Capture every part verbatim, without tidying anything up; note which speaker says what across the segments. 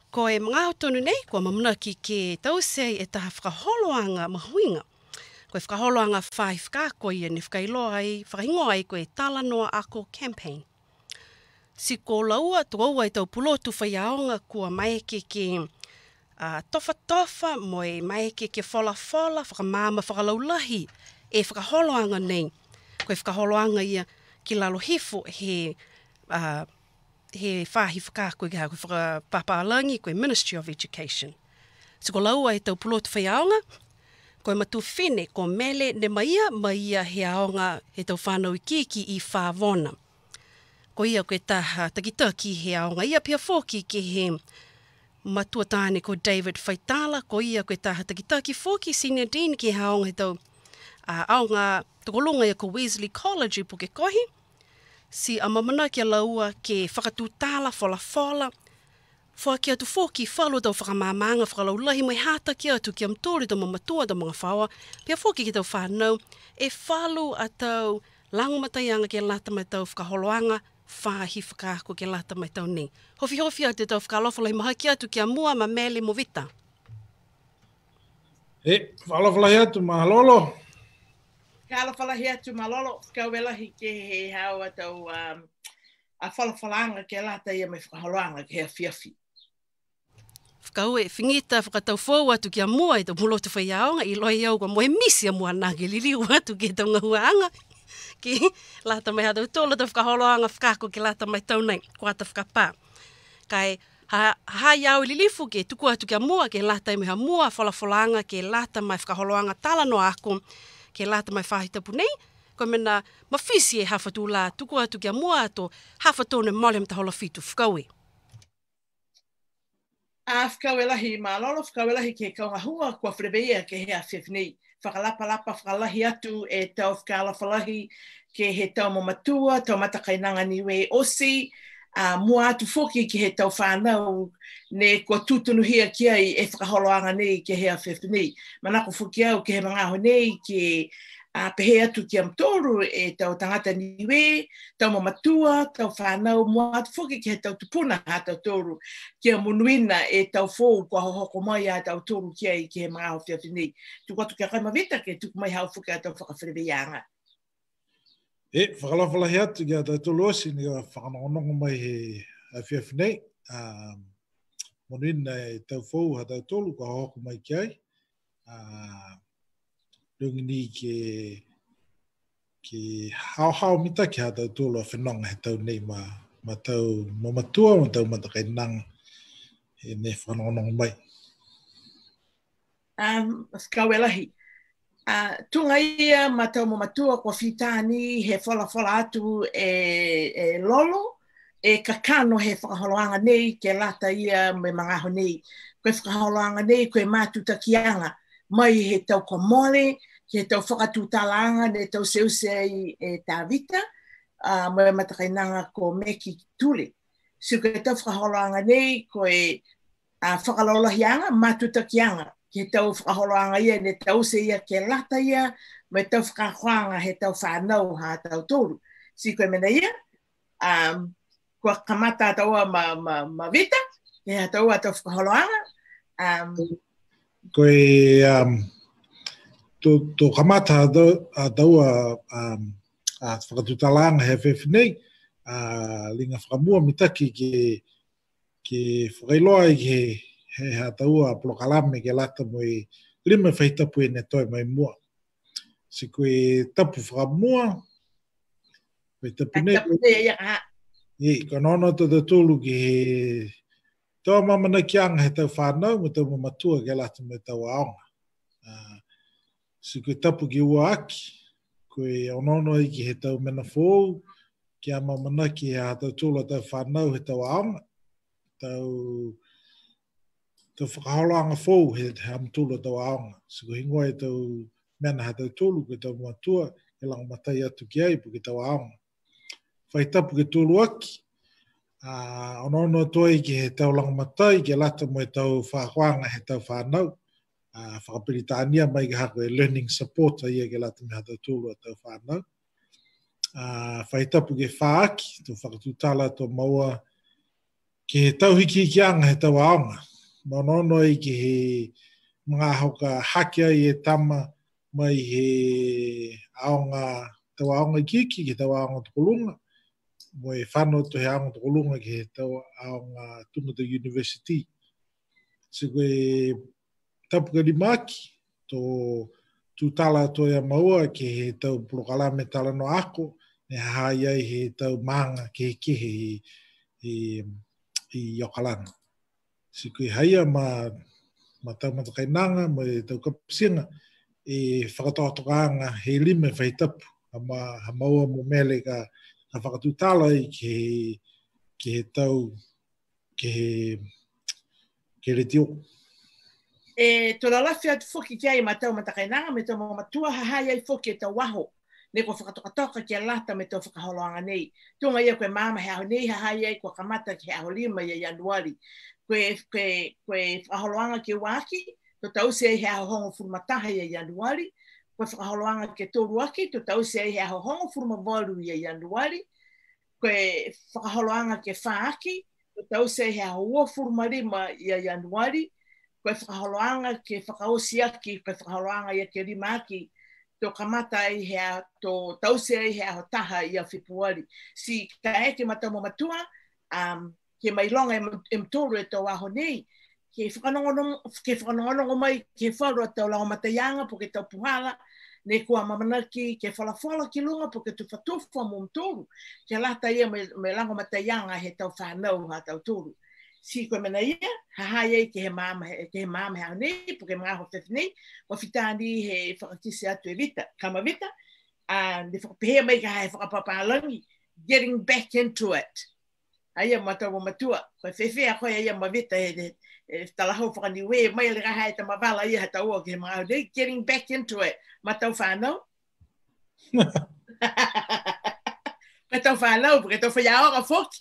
Speaker 1: Ko e mga tonu nei, ko mamuna ki ke tausei e taha whakaholoanga mahuinga. Ko e whakaholoanga whai whakako ia ni whakailoa ai, whakahingoa ai ko e tala noa ako campaign. Si ko laua, tuaua i tau pulotu whaiaonga kua mai ke ke uh, tofa tofa mo e mai ke ke whola whola, whakamama whakalaulahi e whakaholoanga nei. Ko e whakaholoanga ia ki lalo hifo he uh, he whahi whakako i hau, koe whakapapaalangi, koe Ministry of Education. So ko laua e tau pulotu whaiaonga, koe matu whine, ko mele ne maia, maia he aonga he tau whanau i kiki i whāwona. Ko ia koe taha takitaki he aonga, ia pia fōki ke he matua tāne ko David Faitala, ko ia koe taha takitaki fōki Senior Dean ke he aonga he tau uh, aonga tukolunga ia ko Wesley College i Puke Kohi. Si amamana kia laua ke whakatūtala whola whola, wha kia tu fōki whalu tau whakamamanga whakalaulahi mai hata kia atu kia mtori tau mamatua tau mga whaua, pia fōki ki tau whanau, e whalu a tau langumataianga ke lata mai tau whakaholoanga, whahi whakako ke lata mai tau ni. Hofi hofi au te tau whakalofalai maha kia atu kia mua ma mele mo vita.
Speaker 2: E, whalofalai atu mahalolo.
Speaker 3: Ka alawhalahi atu malolo, whakawelahi ke he haua tau um, a whalawhalanga ke lata ia me whakaholoanga ke hea whiawhi.
Speaker 1: Whakau e whingita whakatau whau atu kia mua i tau mulotu whaiaonga i loi au kwa moe misi a mua nage liliu atu ke tau ngahuaanga. Ki lata mai hatau tōla tau whakaholoanga whakako ke lata mai tau nei, kua ta whakapā. Kai ha, ha iau lilifu ke tuku atu kia mua ke lata i meha mua whalawhalanga ke lata mai whakaholoanga tala no aku, ke lata mai whahitapu nei, ko mena mawhisi e hawhatu la tuku atu kia mua ato hawhatone mole mta hola fitu whakaue.
Speaker 3: A whakawelahi malolo, whakawelahi ke kaungahua kua whrebeia ke hea whiwhnei. Whakalapalapa whakalahi atu e tau whakalawhalahi ke he tau mamatua, tau matakainanga niwe osi, a mua atu whoki ke he tau whanau ne kua tutunuhia kia i e whakaholoanga nei ke hea whiwhnei. Manako whoki au ke he mangaho nei ke a pehe atu ki am toru e tau tangata niwe, tau mamatua, tau whanau, mua atu whoki ki he tau tupuna ha tau toru, ki a munuina e tau fōu kua hohoko mai a tau toru kia i ki he mga hau whiawhine. Tuku atu kia kaimawita ke tuku mai hau whuki a tau whakawhireweanga.
Speaker 2: E, whakalawhalahi atu ki a tau tolu osi ni a whakanongonongo mai he whiawhine. Munuina e tau fōu ha tau toru kua hohoko mai ki ai. Rungi ni ke ke hao hao mita ki ha tau tōlu a whenonga he tau nei ma, ma tau mamatua, ma tau matakainanga he ne whanongonongo mai.
Speaker 3: Um, Whakawelahi. Uh, tunga ia ma tau mamatua kua whitāni he whala whala atu e, e lolo, e kakano he whakaholoanga nei ke lata ia me mangaho nei. Koe whakaholoanga nei koe mātuta kianga mai he tau komole, he tau whakatūtalanga ne tau seuse e tāwita, uh, mai matakainanga ko Meki Tule. So koe tau whakaholoanga nei koe uh, whakalolahianga mātuta kianga. He tau whakaholoanga ia ne tau se ia ke lata ia, mai tau whakahoanga he tau whanau ha tau toru. Si koe mena ia, um, kua kamata taua ma, ma, ma vita, he ha taua tau whakaholoanga. Um,
Speaker 2: koe um, to, to kamata a taua um, a whakatutalanga he whewhinei, a linga whakamua mitaki ke, ke whakailoa i ke he ha taua plokalame ke lata mo i lima whaitapu e ne toi mai mua. Si koe tapu whakamua, koe tapu nei.
Speaker 3: Tapu nei ia ha.
Speaker 2: I, ka nono to te tūlu ki he tau mamana ki anga he tau whanau, mo tau mamatua ke lata mo i tau aonga. Uh, si koe tapu ki ua aki, koe onono i ki he tau mena fōu, ki a mamana ki he ha tau tūlu a tau whanau he tau aonga. Tau tau whakaholoanga fōu he hamtūlu tau aonga. So ko hingoa e tau mena ha tau tūlu koe tau matua, e lang matai atu ki ai po ki tau aonga. Whaitapu ke tūlu aki, uh, onono toi ki he tau lang matai, ke lata mo e tau whakwanga he tau whanau, uh, whakapiritania mai ke hako e learning support a ia ke lata me ha tau tūlu a tau whanau. Uh, whaitapu ke whaaki, tu whakatutala to maua ke he tau hiki ki anga he tau aonga. Monono i ki he mga hoka hake ai e tama mai he aonga, tau aonga kiki ki tau aonga tukulunga. Mo e whanau to he aonga tukulunga ki he tau aonga Tungata University. Se koe tapuka di maki, to tūtala to ia maua ki he tau Pulokalame tala no ako, ne hahai ai he tau manga ki he kihe i, i, i Yokalana. Si koe haia ma, ma tau matakainanga, ma e tau kapasinga, e whakatoatokaanga he lime whaitapu, ha, ma, ha maua mo mele ka, ka whakatūtala i ki he, ki he tau, ki he, ki he tio.
Speaker 3: E tola lafi atu foki ki ai matau matakainanga, me tau matua hahai ai foki e tau waho. Ne ko whakatokatoka ki a lata me tau whakaholoanga nei. Tunga ia koe mama he aho nei hahai ai kua kamata ki aho lima ia Januari. Koe, koe, koe whakaholoanga ki waki, to tau se he aho hongo furumataha ia Januari. Koe whakaholoanga ki tōru aki, to tau se he aho hongo furumavalu ia Januari. Koe whakaholoanga ki whaaki, to tau se he aho ua furumarima ia Januari. Koe whakaholoanga ki whakaosi aki, koe whakaholoanga ia ki rima aki, tō kamata ai hea, tō tause ai hea ho taha i a Whipuari. Si ka eke matau mo matua, um, ke mai longa e mtoro e tō aho nei, ke whakanongonongo mai ke wharu a tau lao mataianga po ke tau puhala, ne kua mamanaki ke whalawhala ki lunga po ke tu whatuwha mo mtoro, ke lata ia me, me lango mataianga he tau whanau ha tau toro. Si koe mena ia, hahai ei ke he mama, ke he mama hea nei, po ke mga ho whewhi nei, wa whitani he whakatisi atu e vita, kama vita, and the whakapehea mai ka hae whakapapalangi, getting back into it. Aia matau o matua, koe whewhea koe aia ma vita he, he talahau whakaniwe, mai le hae ta mavala ia hata ua ke he mga ho nei, getting back into it. Matau whanau? Matau whanau, porque tau whaiaoga whoki.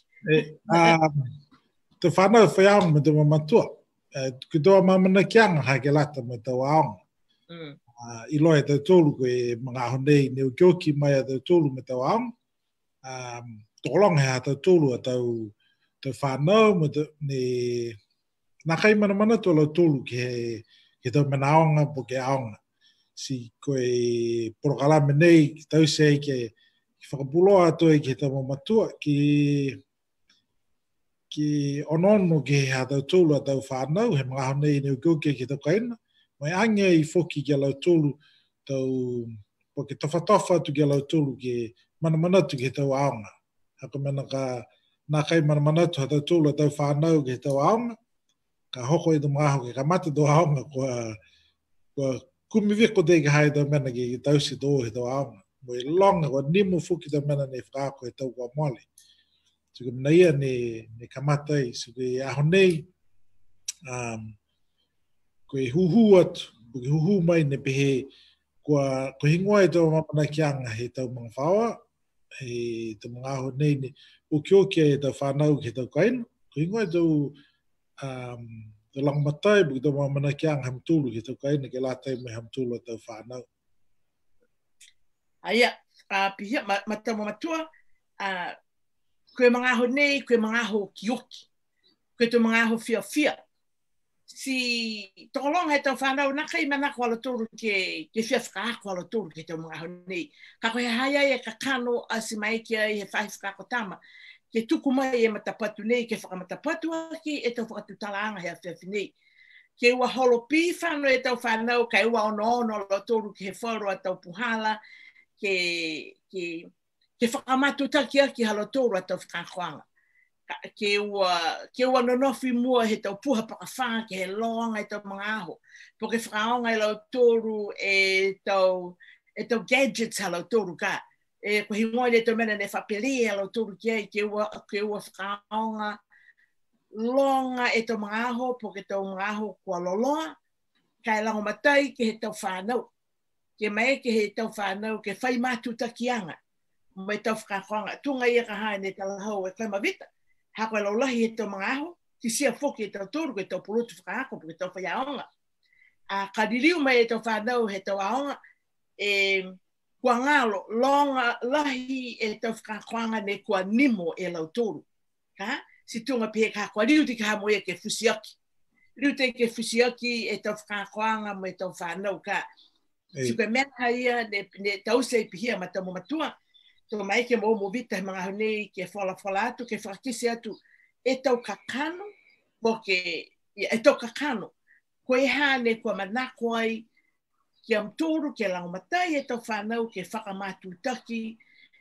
Speaker 2: Te whanau whaiaonga me te mamatua. Ki toa mamana kianga hae ke lata me tau aonga.
Speaker 3: Mm.
Speaker 2: Uh, I loa e tau tōlu koe mga ahonei neu kioki mai a tau tōlu me tau aonga. Um, Tokolonga hea tau tōlu a tau, tau whanau me tau ne... Nā kai mana mana tō lau tōlu ki he, ki tau mena aonga po ke aonga. Si koe Pulokalame nei, ki tau sei ke ki whakapuloa atoe ki he tau mamatua, ki... ki onono ki he tau tōlu a tau whanau, he mga honei neu kioki ki tau kaina, mai angia i whoki ki a lau tōlu tau, po ke tawhatofa atu ki a lau tōlu ki mana manatu ki he tau aonga. Haka mena ka, nā kai mana manatu ha tau tōlu a tau whanau ki he tau aonga, ka hoko i tu mga aho ki ka mata tau aonga, kua, kua kumiviko tei ki hae tau mena ki tau si tō he tau aonga. Mo i longa, kua nimu whuki tau mena ni whakaako he tau kua mole. So ke mena ia ne, ne kamata i, so ke aho nei, um, koe huhu atu, koe huhu mai ne pehe, kua ko hingoa e tau mamana kianga he tau mga whaoa, he tau mga aho nei ne, o kiokia e tau whanau ke tau kaina, ko hingoa e tau, um, tau langamatai, buki tau mamana kianga hamtulu ke tau kaina, ke lātai mai hamtulu a tau whanau.
Speaker 3: Aia, uh, pihia, ma, ma tau mamatua, uh, koe mga aho nei, koe mga aho kioki, koe tau mga aho fia fia. Si tokolonga e tau whanau, nā kai mana ko ala tōru ke, ke fia whakaako ala tōru ke tau mga aho nei. Ka koe hai ai e ka kano a si mai ki ai he whai whakaako tama, ke tuku mai e matapatu nei, ke whakamatapatu aki e tau whakatutalaanga he a whiawhi nei. Ke ua holo pi whanau e tau whanau, ka ua ono ono ala tōru ke he whauro a tau puhala, ke, ke, ke whakamatuta aki hala tōru a tau whakakoanga. Ke ua, ke ua nonofi mua he tau puha pakawha, ke he loanga e tau mga aho. Po ke whakaonga e lau tōru e tau, e tau gadgets hala tōru ka. E ko hingoa le tau mena ne whapeli e lau tōru ki ai, ke ua, ke ua whakaonga longa e tau mga aho, po ke tau mga aho kua loloa, ka e lango matai ke he tau whanau. Ke mai ke he tau whanau, ke whai mātu takianga. Mai tau whakakonga, tunga ia ka hae ne talahau e kai mawita. Hako e laulahi e tau mga aho, ki sia whoki e tau tōru, ke tau pulutu whakaako, ke tau whaiaonga. A kadiriu mai e tau whanau he tau aonga, e kua ngalo, longa lahi e tau whakakonga ne kua nimo e lau tōru. Ka? si tunga pe ka kwa liu te ka mo e ke fusiaki. Liu te ke fusiaki e tau whakakoanga mo e tau whanau ka. Si koe mea ia ne, ne tau se pihia ma tau matua. Tō mai ke mo mo vita mga honei ke whala whala atu, ke whakisi atu e tau kakano, mo ke e tau kakano. Koe hane kua manako ai ki am tōru ke langomatai e tau whanau ke whakamatu taki,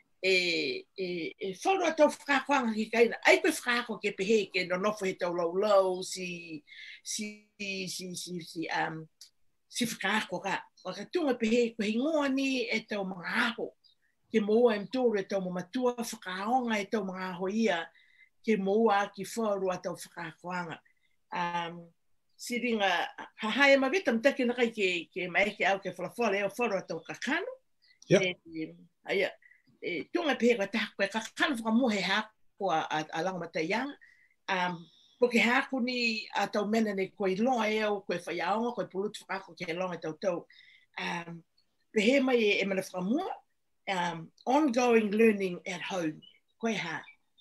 Speaker 3: e, e, e whaura tau whakakoanga ki kaina. Ai koe whakako ke pehe ke no nofo he tau lau lau, si, si, si, si, si, si, um, si whakako ka. Waka tunga pehe koe hingoa ni e tau mga aho. Ke moa em tōru e tau mamatua whakaonga e tau mga aho ia, ke moa ki whaurua tau whakakoanga. Um, si ringa, hahae mawita mtaki na kai ke, ke maeke au ke whalawhale o whaurua tau kakano.
Speaker 2: Yep.
Speaker 3: E, e, aia, e, tunga pehe koe taha koe kakano whakamuhe hako a, a, a langomatai ianga. Um, po ke hako ni a tau mena ne koe longa e au koe whaiaonga, koe pulutu whakako ke longa tau tau. Um, pehe mai e, e mana whakamua, um, ongoing learning at home, koe ha.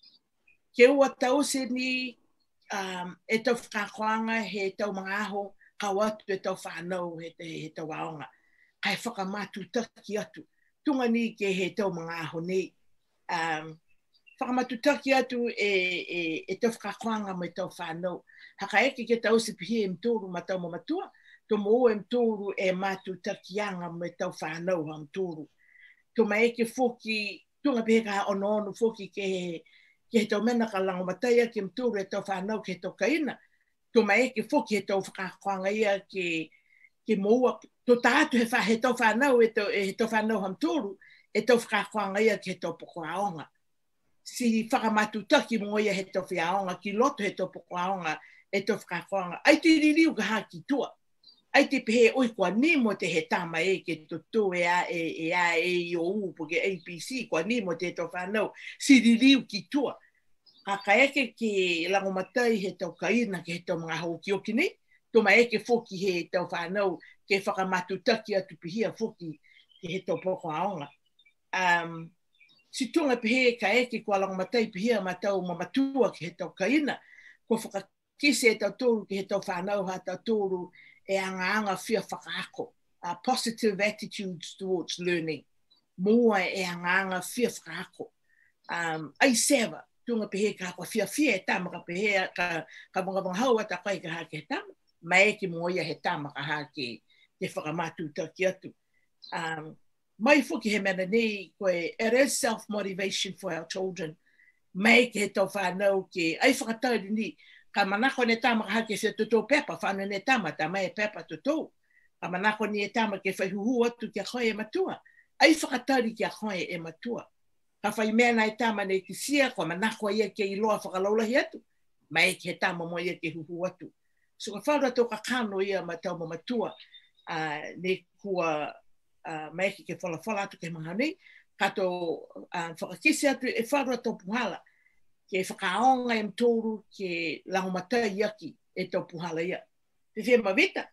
Speaker 3: Ke ua tau se ni um, e tau whakakoanga he tau mga aho, kawatu e tau whanau he, te, he tau aonga. Kai whakamatu taki atu. Tunga ni ke he tau mga aho nei. Um, whakamatu taki atu e, e, e tau whakakoanga mo e tau whanau. Haka eke ke tau se pihi e mtoro ma tau mamatua, to mo e mtoro e matu takianga mo e tau whanau ha mtoro. To mai ke foki, tunga pehe ka ono ono foki ke he, ke he tau mena ka langomatai ke mtoro e tau whanau ke he tau kaina. To mai ke foki he tau whakakoanga ia ke, ke moua, to tātu he, he tau whanau e tau, he tau whanau ha mtoro, e tau whakakoanga ia ke he tau poko aonga. Si whakamatu taki mo ia he tau whiaonga, ki loto he tau poko aonga, e tau whakakoanga. Ai te ririu ka haki tua. Ai te pehe oi kua ni mo te he tama e ke tutu e a e e a e i o u po ke A B C kua ni mo te tau whanau si ririu ki tua. Ka ka eke ke langomatai he tau kaina ke he tau mga hauki oki ni, to ma eke foki he tau whanau ke whakamatu taki atu pihia foki ke he tau poko aonga. Um, si tunga pehe ka eke kua langomatai pihia ma tau mamatua ke he tau kaina, kua whakakise he tau tōru ke he tau whanau ha tau tōru e anga anga fia whakaako, uh, positive attitudes towards learning. Mua e anga anga fia whakaako. Um, ai sewa, tunga pehe ka hako fia fia e tama ka pehe ka, ka mga mga hau ata kai ka hake he tama, mai ki moia he tama ka hake te whakamatu taki atu. Um, mai fuki he mena nei koe, it is self-motivation for our children. Mai ki he tau whanau ke, ai whakatauri ni, ka manako ne tama ka hake se tuto pepa, whanu ne tama, ta mai pepa tuto. Ka manako ni e tama ke whaihuhu atu kia koe e matua. Ai whakatari kia koe e matua. Ka whai mena e tama ne kisia, ka manako ia ke iloa whakalaulahi atu. Mai ke he tama mo ia ke huhu atu. So ka whaura tō ka kano ia ma tau ma matua, uh, ne kua uh, mai ke ke whala whala atu ke maha nei, ka tō uh, whakakisi atu e whaura tō puhala. Ke whakaonga e mtōru ke langomatai iaki e tau puhala ia. Te whea mawita?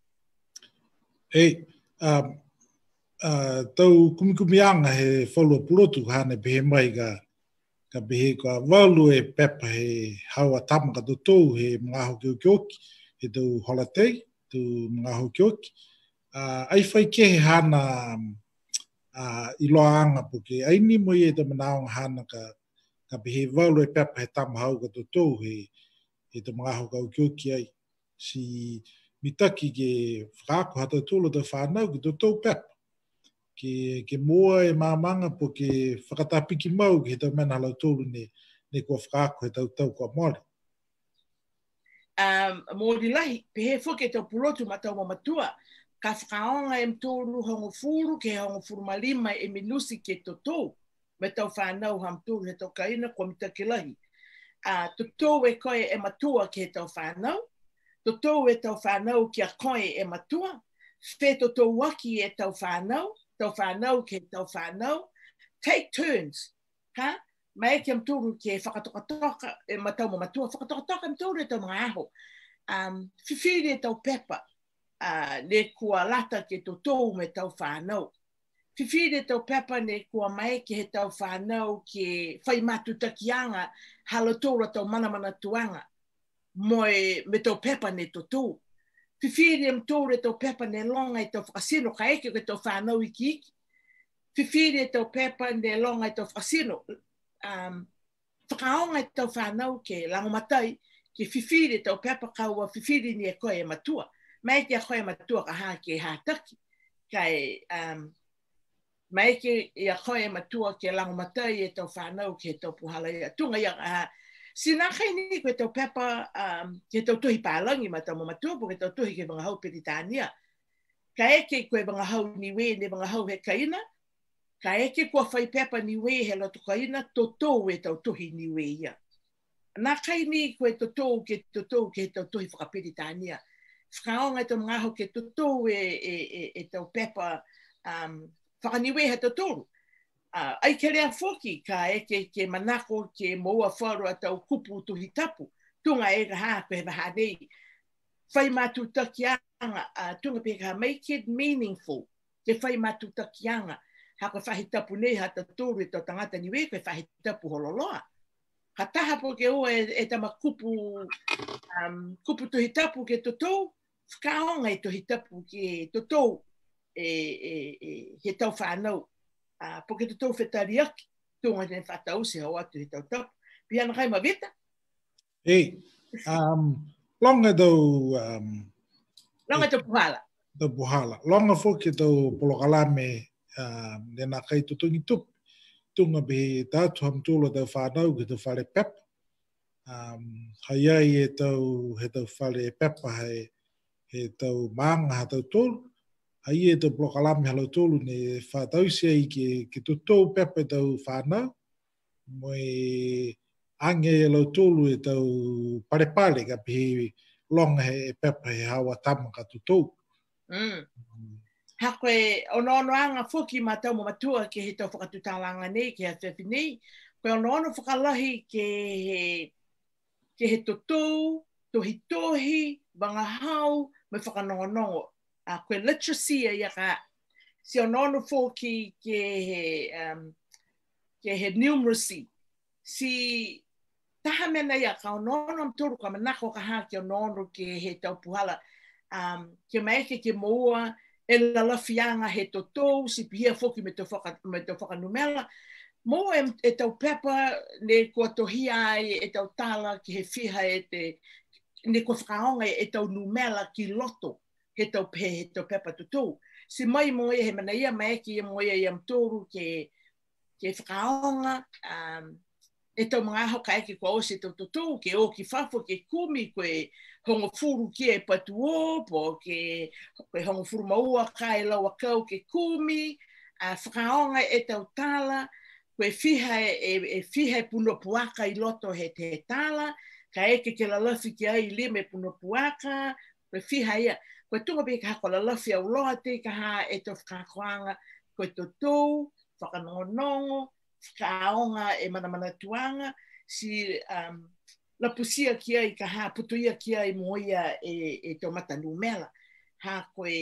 Speaker 2: Ei, um, uh, tau kumikumianga he whalua pulotu hane pehe mai ka, ka pehe ka walu e pepa he hawa tamaka tutou he mga aho kiokioki, he tau holatei, tau mga aho kioki. Uh, ai whai ke he hana uh, iloanga po ke aini mo i e ta manaonga hana ka ka pehe walu e pepa he tamahau ka tutou he, he te mga aho kiokioki ai. Si mitaki ke whakako hata tūlo te whanau ki tutou pepa. Ke, ke moa e mamanga po ke whakatapiki mau ki he tau mena halau tūlu ne, ne kua whakako he tau tau kua mori.
Speaker 3: Um, mōri lahi, pehe whuke tau pulotu ma tau mamatua, ka whakaonga e mtōru hongo furu ke hongo furu malima e minusi ke tutou. Me tau whanau ham tūru he tau kaina kua mitaki lahi. Uh, tutou e koe e matua ke he tau whanau, tutou e tau whanau ki a koe e matua, whe tutou waki e tau whanau, tau whanau ke tau whanau, take turns, ha? Mai ke mtūru ke whakatokatoka e matau ma matua, whakatokatoka mtūru e tau mga aho. Um, whiwhiri e tau pepa, uh, ne kua lata ke tutou me tau whanau. Whiwhire tau pepa ne kua mai ke he tau whanau ke whai matu takianga halo tōra tau mana mana tuanga moe me tau pepa ne to tō. Whiwhire am tōre tau pepa ne longa i tau whakasino ka eke ke tau whanau iki iki. Whiwhire tau pepa ne longa i tau whakasino. Um, whakaonga i tau whanau ke langomatai ke whiwhire tau pepa kaua whiwhire ni e koe e matua. Mai ke a koe e matua ka haa ke haa taki. Kai um, mai ke ia koe matua ke lango matai e tau whanau ke tau puhala ia. Tunga ia, uh, sina kai ni koe tau pepa um, ke tau tuhi pālangi ma tau matua po ke tau tuhi ke mga hau Peritania. Ka eke koe mga hau niwe ne mga hau he kaina. Ka eke kua whai pepa niwe he loto kaina to tau e tau tuhi niwe ia. Nā kai ni koe to tau ke to tau ke tau tuhi whaka Peritania. Whakaonga tau mga hau ke to tau e, e, e, e tau pepa um, whakaniwe he tōru. Uh, ai ke rea whoki ka eke ke manako ke moua wharu a tau kupu tuhi tapu. Tunga e ka haa koe waha nei. Whai mātu takianga, uh, tunga pe ka make it meaningful. Ke whai mātu takianga. Ha koe whahi tapu nei ha ta tōru e tau tangata niwe koe whahi tapu hololoa. Ka taha po ke ua e, e tama kupu, um, kupu tuhi tapu ke tōtou. Whakaonga e tuhi tapu ke tōtou. E, e, e, he tau whanau. Uh, po ke te tau whetari aki, tōnga tēne whatau se hau atu he tau tapu. Piana kai ma veta?
Speaker 2: Ei, um, longa tau... Um,
Speaker 3: longa tau puhala.
Speaker 2: Tau puhala. Longa whoki tau polokalame um, nena kai tutungi tup. Tunga be tātu ham tūla tau whanau ke tau whare pepa. Um, hai ai e tau, he tau whare pepa he, he tau maanga ha tau tōlu. Ai e tau plokalame halau tōlu ne whātausi ai ke, ke tutou pepe tau whānau. Moe ange e lau tōlu e tau parepare ka pihi longa he pepe he hawa tama ka tutou.
Speaker 3: Mm. Mm. Ha koe ono ono anga whuki ma tau mo matua ke he tau whakatutalanga nei ke he whewhi nei. Koe ono ono whakalahi ke he, ke he tutou, tohi tohi, wangahau, me whakanongonongo. Uh, koe literacy e ia ka si ono whoki ke he, um, ke he numeracy. Si taha mena ia ka ono ono mtoru ka manako ka haa ke ono ke he tau puhala. Um, ke maeke ke moua e lalafianga he totou, si pihia whoki me te whakanumela. Moua e, e tau pepa ne kua tohia ai e tau tala ki he whiha e te, ne kua whakaonga e tau numela ki loto. He tau pe, he tau pepa tutou. Si mai mo e he mana ia maeki e mo e am tōru ke, ke whakaonga, um, e tau mga aho ka eke kua ose tau tutou, ke o ki whafo, ke kumi, koe hongo furu ki e patu opo, ke koe hongo furu maua ka e laua kau ke kumi, a uh, whakaonga e tau tala, koe whiha e, e whiha e puno puaka i loto he te tala, ka eke ke lalafi ki ai lime puno puaka, koe whiha ia. Koe tunga pe ka hako lalafi au loa te ka ha e tau whakakoanga, koe totou, whakanongonongo, whakaonga e manamana tuanga, si um, lapusia ki ai ka ha, putuia ki ai moia e, e tau mata numela. Ha koe,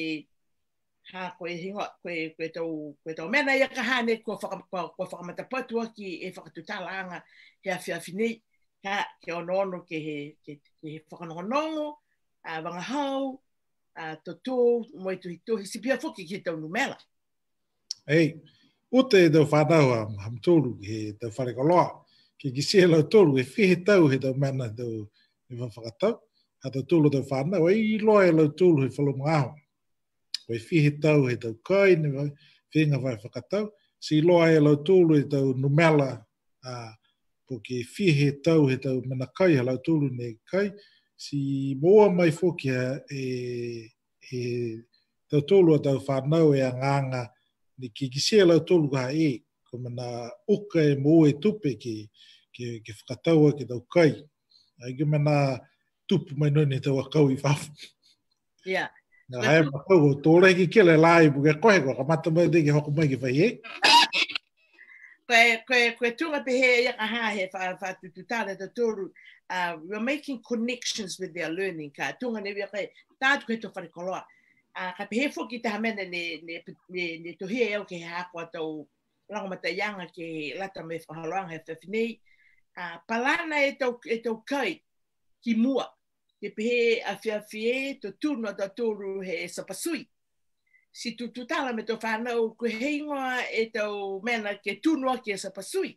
Speaker 3: ha koe hingo, koe, koe, tau, koe tau mena ia ka ha ne kua whakamata patua ki e whakatutalanga he awhiawhi nei, ka ke ono ono ke he, ke, ke he whakanongonongo, a uh, wangahau, Uh, toto, moi tuhi tuhi, si pia whoki ki tau numela.
Speaker 2: Ei, ute e tau whanau am, am tōru he tau wharekoloa. Ke ki se lau tōru e whihe tau he tau mana tau e whakatau. Ha tau tōru tau whanau, ei loa e lau tōru he whalomangaho. O e whihe tau he tau kai, ne whenga whai whakatau. Si loa e lau tōru he tau numela, uh, po ke whihe tau he tau mana kai, ha lau tōru ne kai. Si moa mai whoki e, e tau tōlu a tau whanau e a nganga ni ki ki sea lau tōlu ka e, ko mana uka e moa e tupe ki, ki, ki whakataua ki tau kai. Ai ki mana tupu mai noni tau a kau i whafu.
Speaker 3: Yeah.
Speaker 2: Nga hae makau o tōre ki kele lai buke kohe ko ka mata mai te ki hoko mai ki whai e.
Speaker 3: Koe, koe, koe tunga pe he ia ka ha he whatututare te tōru. Uh, we're making connections with their learning. Ka tunga ne wia kai, tātu koe tō wharekoloa. a ka pehe fo ki ta mena ne ne ne ne to hie o ke ha ko to la ma ta yanga ke la ta me fa halanga he fefini a palana e to e to kai ki mua ke pehe a fia fie to turno ta toru he sapasui si tu tu tala me to whanau ko heingoa e tau mena ke tunua ke sapasui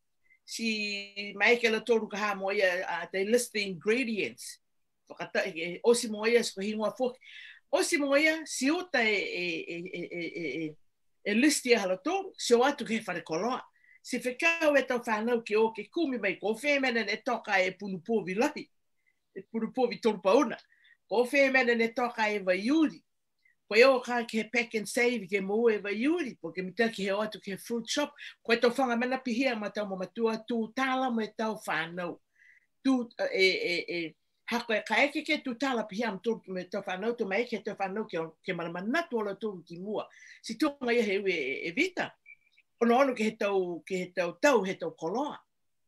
Speaker 3: si mai ke la toru ka ha moia uh, they list the ingredients whakata e osi moia ko heingoa fok osi moia si ota e e e e e e listi hala toru si o atu ke whare koloa si whekau e tau whanau ke o ke kumi mai ko whemena ne toka e punupovi lahi e punupovi toru pauna ko whemena ne toka e vaiuri ko eu ka ke pack and save ke mo e vai yuri porque me tá que he outro que fruit shop ko to fanga mena pihia mata mo matua tu tala mo tau whanau tu e e e ha ko ka ke ke tu tala pihia mo me tau whanau tu mai ke tau whanau ke ke mana mana tu lo tu ki mua si tu ngai he e evita ono ono ke he tau ke he tau tau he tau koloa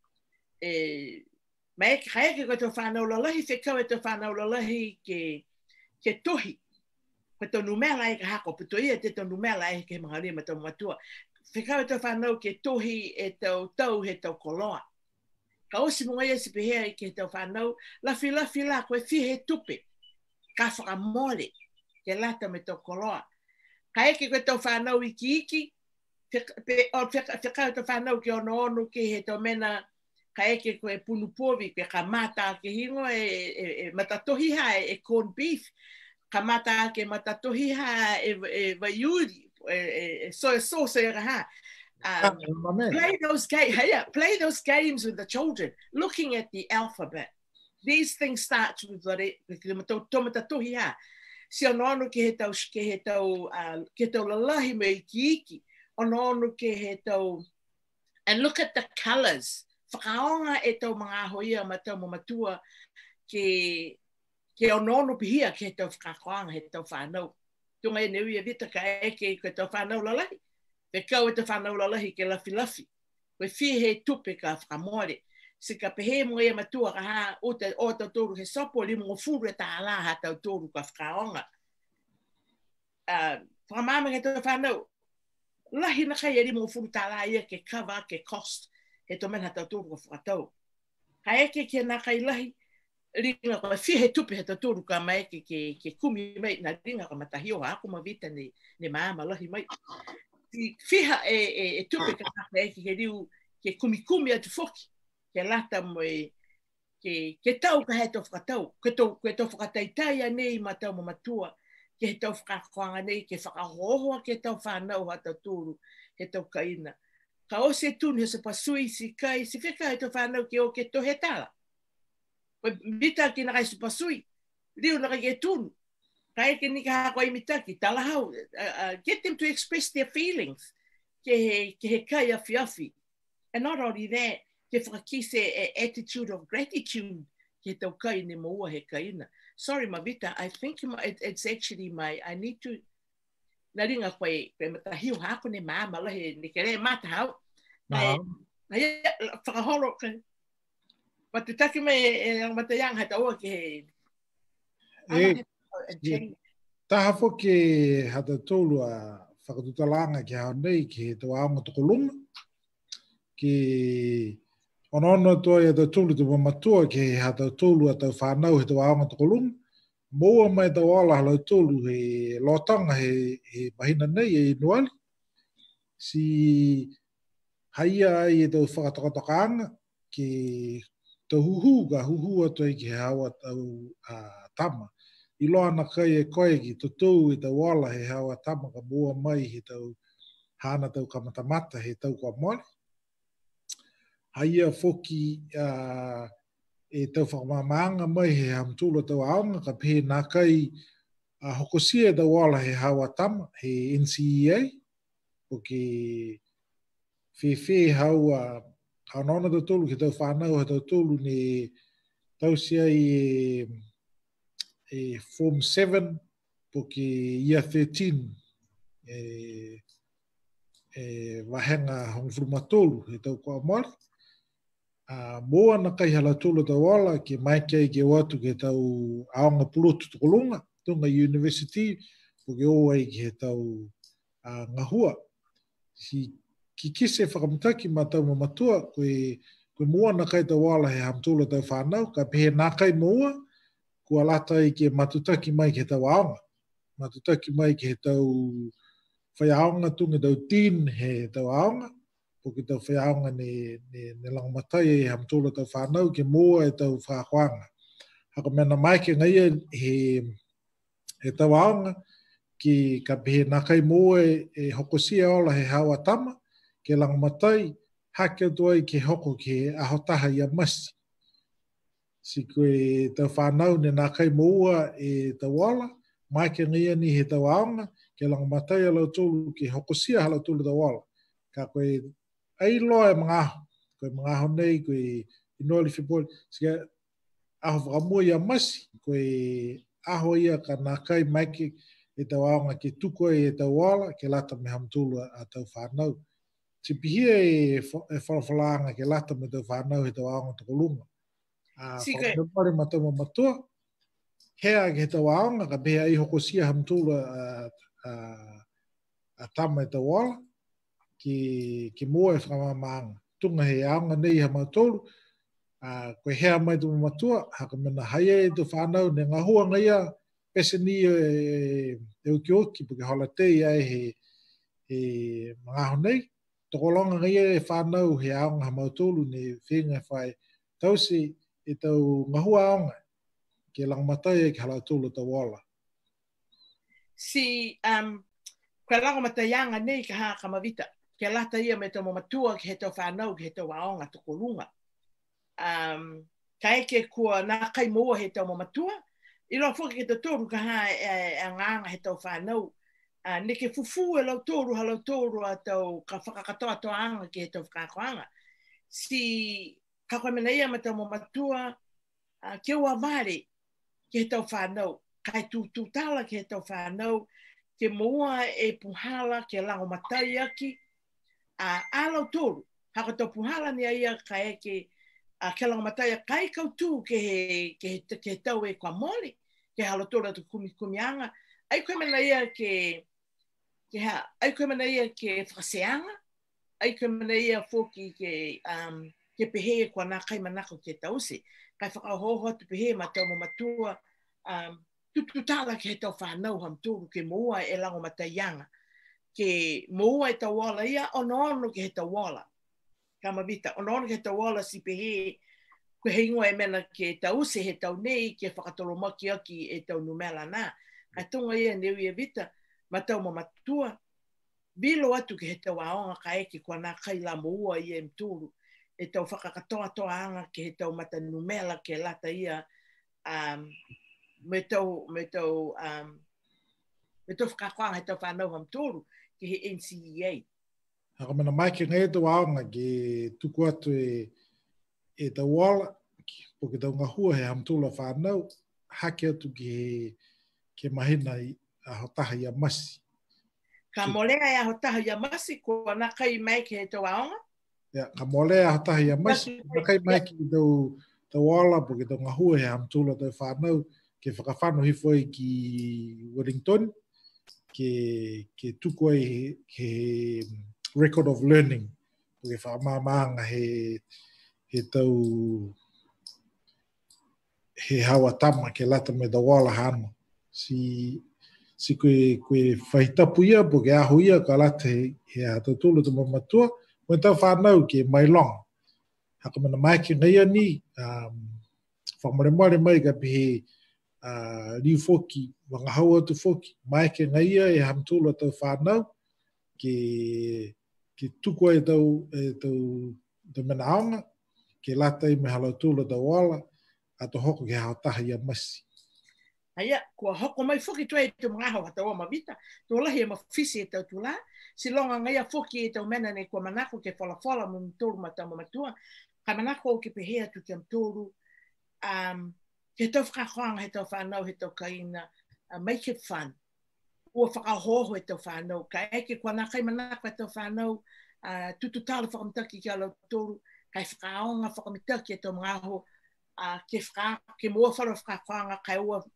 Speaker 3: e mai ke ka ke ko tau whanau lo lahi se ka tau whanau lo lahi ke ke tohi ko to numela e ka hako puto ia te to numela e ke mahari ma to matua whekau te whanau ke tohi e tau tau he tau koloa ka osi mo ia si pehea ke tau whanau la fila fila koe fi he tupe ka whakamole ke lata me tau koloa ka eke koe tau whanau iki iki whekau te whanau ke ono ono ke he tau mena ka eke koe punupovi ke ka mata ke hingo e matatohi ha e corn beef ka mata ke matatohi ha e e vaiuri e soy sauce e ha um, play those games yeah, play those games with the children looking at the alphabet these things start with the matatohi ha si ono ke he tau ke he tau ke tau lalahi me iki ono ke he tau and look at the colors whakaonga e tau mga hoia ma tau matua ke ke ono no pihia ke tau whakakoanga he tau whanau. Tunga e neui e vita ka eke ke tau whanau lalai. Te kau e tau whanau lalai ke lafi lafi. Koe fi he tupe ka whakamore. Se ka pehe mo e matua ka ha o te o tau toru he sopo li mo furu e ta ala ha tau toru ka whakaonga. Whakamama ke tau whanau. Lahi na kai e li mo furu ta ala ia ke kawa ke cost he tau mena tau toru ka whakatau. Ka eke ke na kai lahi ringa ko fi he tupe he toru ka mai ke ke ke kumi mai na ringa ka matahi o aku ma vita ni ni mama lahi mai ti fiha e e, e tupe ka mai ke riu ke kumi kumi atu foki ke lata mo e ke ke tau ka he to whakatau ke to ke to whakataitai nei ma tau ma matua ke he tau whakakoanga nei ke whakahohoa ke tau whanau ha tau toru he tau kaina ka o se tun he se pasui si kai si whika he tau whanau ke o ke to he tala mita ki na kai supasui riu na kai tun kai ke ni ka ko imita ki tala how get them to express their feelings ke he ke he kai afi afi and not only that ke whakakise a attitude of gratitude ke tau kai ni moua he kaina sorry Mavita I think it, it's actually my I need to na ringa koe koe matahiu hako ni mama lahi ni kere mata hau na ia whakahoro kai But taki me e ang matayang hatawa ke
Speaker 2: e taha fo ke hata tolu a whakatutalanga ke hao nei ke te waonga tukulunga ke onono toa e te tolu te mamatua ke hata tolu a tau whanau he te waonga tukulunga moa mai te wala halau tolu he lotanga he, he mahina nei e inuali si haia ai e tau whakatokatokanga ke te huhu ga huhu atu ki hawa tau uh, tama. I loa na kai e koe ki to tau e tau wala he hawa tama ka mua mai he tau hana tau kamatamata he tau kua mole. Haia foki uh, e tau whakamamaanga mai he hamtula tau aonga ka pehe nā kai uh, hokosia e tau wala he hawa tama he N C E A o ke whewhe hau uh, ka nona tau tolu ke tau whanau he tau tolu ni tau sia i e, e Form seven po ke Year thirteen e, e wahenga hong frumatolu he tau kua mori. Uh, moa na kai hala tolu tau wala ke mai kai ke watu ke tau aonga pulutu tukulunga tunga university po ke o ai ki he tau uh, ngahua. Si ki kise whakamataki ma tau mamatua, koe, koe mua na kai tau wala he hamtula tau whanau, ka pehe nā kai mua, kua lata i ke matutaki mai ki he tau aonga. Matutaki mai ki he tau whaiaonga tunga tau tin he tau aonga, po ki tau whaiaonga ne, ne, ne langamatai e hamtula tau whanau, ke mua e tau whakoanga. Haka mena mai ke ngai he, he tau aonga, ki ka pehe nā kai mua e, e hokosia ola he hawa tama, ke langamatai, hake atu ai ke hoko ke ahotaha ia masi. Si koe tau whanau ne nā kai mua e tau ala, mai ke ngia ni he tau aonga, ke langamatai alau tūlu ke hokosia halau tūlu tau ala. Ka koe ai loa e mga aho, koe mga aho nei, koe inoli whipoli, sika aho whakamua ia masi, koe aho ia ka nā kai maike e tau aonga ke tuko e tau ala, ke lata me hamtulu a tau whanau. Te pihia e whalawhalanga ke lata me tau whanau he tau aonga tokolunga. Whakamare ma tau mamatua, hea ke he tau aonga, ka pehe ai hokosia hamtulu a, a, a tama e tau ala, ki, ki mua e whakamamaanga. Tunga he aonga nei ha mautolu, uh, koe hea mai tu mamatua, haka mena haia e tu whanau, ne ngā hua ngaia, pese ni e, e uki oki, puke hola tei ai he, he mga honei, tokolonga ngaia e whanau he aonga ha mautolu, ne whenga whai tausi e tau ngahua aonga, ke langamatai e ke hala tūlu tau wala.
Speaker 3: Si, um, koe langamatai nei ka haa kamawita, ke lata ia me tau mamatua ki he tau whanau ki he tau aonga tokolunga. Um, ka eke kua nā kai mua he tau mamatua, i loa whuki ke tau tōru ka haa e, e nganga he tau whanau. Uh, ne ke fufu e lau tōru ha lau tōru a tau ka whakakatoa toa anga ki he tau whakakoanga. Si ka koe mena ia me tau mamatua, uh, ke ua mare ki he tau whanau, kai tū tū tala ki he tau whanau, ke mua e puhala ke lango matai aki, a uh, alau tōru, haka tau puhala ni ia ka eke a uh, ke lango matai a kai kau tū ke he, ke he, ke he tau e kwa moli, ke halo tōru atu kumi kumi anga, ai koe mena ia ke, ke ha, ai koe mena ia ke whaseanga, ai koe mena ia fōki ke, um, ke pehe kwa nā kai manako ke tausi, kai whakahoho tu pehe ma tau mamatua, um, tutu tala ke he tau whanau ham tūru ke mua e lango mataianga, ke mua e tau wala ia, ono ono ke he tau wala, kamawita, ono ono ke he tau wala si pehe, koe he ingoa e mena ke tausi he tau nei, ke whakatolo maki aki e tau numela nā, kai tunga ia neu ia vita, ma tau mamatua, bilo atu ke he tau aonga ka eke kua nā kai la moua i e mtūru, e tau whakakatoa toa anga ke he tau mata numela ke lata ia, um, me tau, me tau, um, me tau whakakoanga he tau whanau ham tūru ke he N C E A.
Speaker 2: Haka mena mai ke ngai tau aonga ke tuku atu e, e tau wala, po ke tau ngahua he hamtula whanau, hake atu ke, ke mahina i a hotaha i a masi.
Speaker 3: Ka molea e a hotaha i a masi, kua nā kai mai ke he tau aonga?
Speaker 2: Yeah, ka molea a hotaha i a masi, nā kai mai ke tau, tau wala, po ke tau ngahua he hamtula tau whanau, ke whakawhano hifoi ki Wellington, ke, ke tuku ai ke record of learning, po ke whakamamaanga he, he tau, he hawa tama ke lata me tau wala hana. Si, si koe, koe whaitapu ia, po ke aho ia, ka lata he, he a tau tūlu tu mamatua, mo tau whanau ke mai long. Haka mana mai ke ngai ani, um, whakamare mai ka pihe, Uh, liu foki, wanga hau atu foki, mai ke ngaia e hamtula tau whanau, ke, ke tuku e tau, e tau, tau mena aonga, ke lata i me halau tula tau wala, ato hoko ke hao taha i a masi.
Speaker 3: Aia, kua hoko mai foki tu e tu mga hau hataua mawita, tu lahi e mawhisi e tau tula, si longa ngaia foki e tau mena ne kua manako ke whala whala mu mtoru ma tau mamatua, ka manako ke pehea tu te mtoru, um, he tau whakahoanga, he tau whanau, he tau kaina, uh, make it fun. Ua whakahoho he tau whanau, ka eke kua nā kai manako he tau whanau, uh, tutu tala whakamitaki ki alau toru, kai whakaonga whakamitaki he tau mga aho, uh, ke, whaka, ke mua whara whakahoanga, kai ua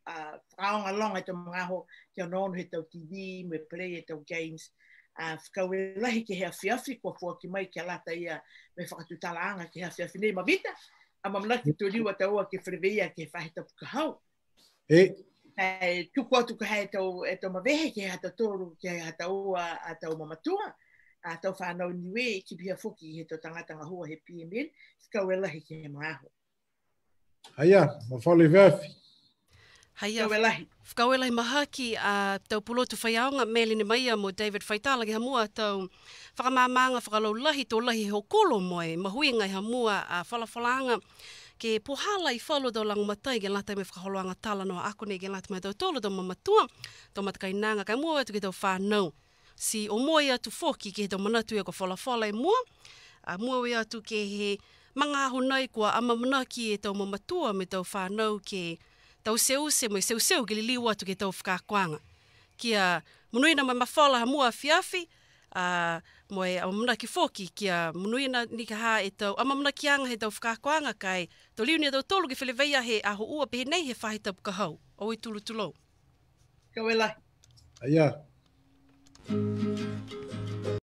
Speaker 3: uh, whaonga longa e tau mga ho kia nono he tau T V, me play e tau games. Uh, Whakawelahi ke hea whiawhi kua fua ki mai kia lata ia me whakatutalaanga ke hea whiawhi nei mawita. A mamlaki tu liwa taua ke whireweia ke whahita pukahau.
Speaker 2: E.
Speaker 3: E tuku atu ka hea tau e tau mawehe ke hea tau toru ke hea tau a tau mamatua. A tau whanau niwe ki pia fuki he tau tangatanga hua he P M N. Whakawelahi ke he maaho.
Speaker 2: Haia, mawhale whiawhi.
Speaker 1: Haia,
Speaker 3: Whakawelahi.
Speaker 1: whakawelahi mahaki a tau pulotu whaiaonga mele ni maia mo David Faitala ki hamua tau whakamamanga whakalau lahi tō lahi ho kolo moe mahuinga i hamua a whalawhalanga ke pohala i whalo tau langu matai ke lata me whakaholoanga tala noa ako ne ke lata me tau tolo tau mamatua tau matakainanga kai mua atu ke tau whanau si o moe atu whoki ke he tau manatu e ko whalawhala e mua a mua we atu ke he mga ahunai kua ama manaki e tau mamatua me tau whanau ke tau seu se mo seu seu ke liliu atu ke tau whakakoanga. Kia munuina mai mawhala ha mua whiawhi, uh, mo e amamuna ki whoki, kia munuina ni ka ha e tau amamuna ki anga he tau whakakoanga kai tau liu ni tau tolu ke whileweia he aho ua pehe nei he whahita pukahau. O i tulu tulou.
Speaker 3: Kawelahi.
Speaker 2: Haia.